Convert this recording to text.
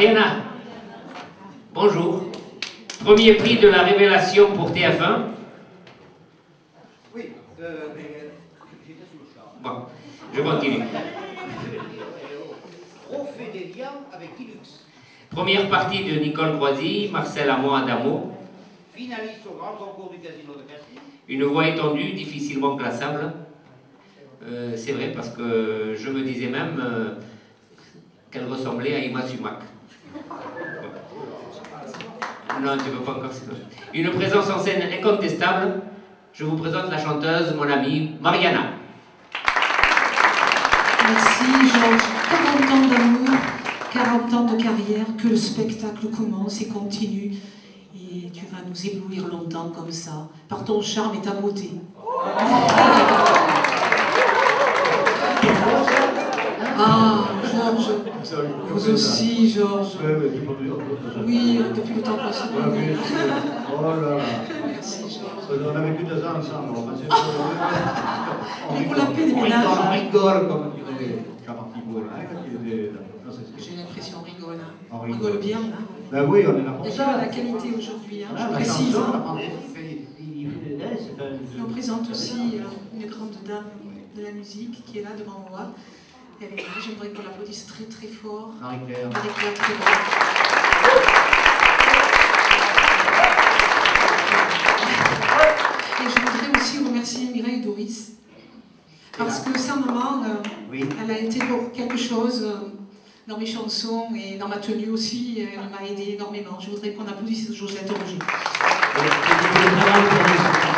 Mariana, bonjour. Premier prix de la révélation pour TF1. Oui, j'étais sous le charme. Bon, je continue. Trophée des liens avec Ilux. Première partie de Nicole Croisy, Marcel Amont-Adamo. Finaliste au grand concours du Casino de Castille. Une voix étendue, difficilement classable. C'est vrai parce que je me disais même qu'elle ressemblait à Ima Sumac. Non, tu ne veux pas encore. Une présence en scène incontestable. Je vous présente la chanteuse, mon amie Mariana. Merci Georges. 40 ans d'amour, 40 ans de carrière, que le spectacle commence et continue. Et tu vas nous éblouir longtemps comme ça, par ton charme et ta beauté. Ah, Georges, vous aussi, Georges. Oui, depuis le temps qu'on se connaît. Oh là là. Merci, Georges. On a vécu 2 ans ensemble. Et pour la paix des ménages. On rigole, comme dirait Jean-Marc Thibault. J'ai l'impression qu'on rigole. Hein. On On rigole bien. Hein. Ben oui, on est là pour Il y ça. a la qualité aujourd'hui, hein, Ah, je la précise. chanson, Hein. c'est On présente aussi une grande dame de la musique qui est là devant moi. Elle est là, j'aimerais qu'on l'applaudisse très très fort. Marie-Claire. Marie-Claire Trémor. Et je voudrais aussi remercier Mireille Doris. Parce que sa maman, Oui. elle a été pour quelque chose dans mes chansons et dans ma tenue aussi. Elle m'a aidé énormément. Je voudrais qu'on applaudisse Josette Roger.